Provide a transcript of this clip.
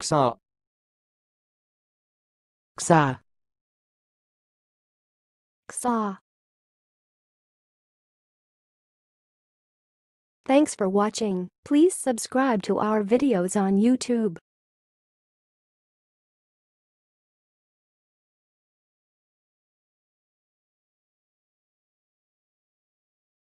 Xa. Xa. Xa. Thanks for watching. Please subscribe to our videos on YouTube.